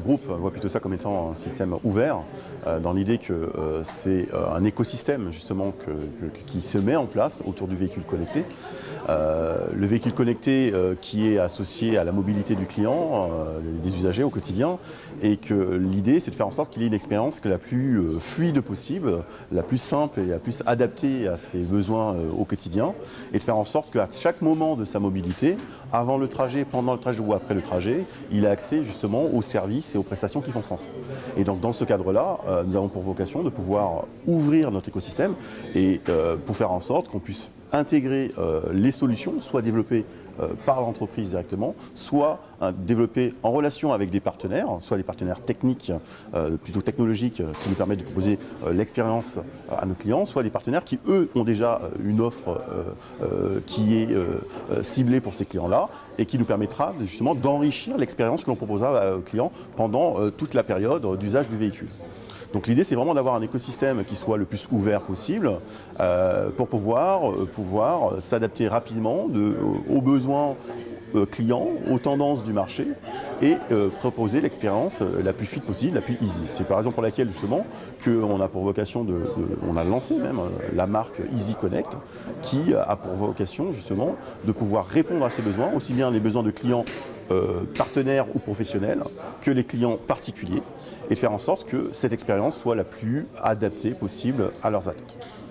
groupe voit plutôt ça comme étant un système ouvert, dans l'idée que c'est un écosystème justement qui se met en place autour du véhicule connecté. Le véhicule connecté qui est associé à la mobilité du client, des usagers au quotidien, et que l'idée c'est de faire en sorte qu'il ait une expérience la plus fluide possible, la plus simple et la plus adaptée à ses besoins au quotidien, et de faire en sorte qu'à chaque moment de sa mobilité, avant le trajet, pendant le trajet ou après le trajet, il a accès justement aux services et aux prestations qui font sens. Et donc dans ce cadre-là, nous avons pour vocation de pouvoir ouvrir notre écosystème et pour faire en sorte qu'on puisse intégrer les solutions, soit développées par l'entreprise directement, soit développées en relation avec des partenaires, soit des partenaires techniques, plutôt technologiques, qui nous permettent de proposer l'expérience à nos clients, soit des partenaires qui, eux, ont déjà une offre qui est ciblée pour ces clients-là et qui nous permettra justement d'enrichir l'expérience que l'on proposera aux clients pendant toute la période d'usage du véhicule. Donc l'idée, c'est vraiment d'avoir un écosystème qui soit le plus ouvert possible pour pouvoir s'adapter rapidement aux besoins clients, aux tendances du marché et proposer l'expérience la plus fluide possible, la plus easy. C'est par raison pour laquelle justement qu'on a pour vocation on a lancé même la marque Easy Connect qui a pour vocation justement de pouvoir répondre à ces besoins, aussi bien les besoins de clients partenaires ou professionnels que les clients particuliers, et faire en sorte que cette expérience soit la plus adaptée possible à leurs attentes.